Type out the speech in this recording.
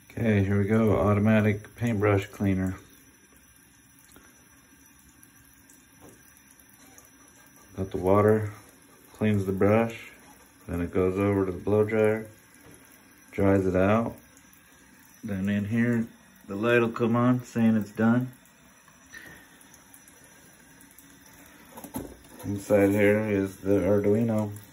Okay, here we go, automatic paintbrush cleaner. Got the water, cleans the brush, then it goes over to the blow dryer, dries it out. Then in here, the light will come on saying it's done. Inside here is the Arduino.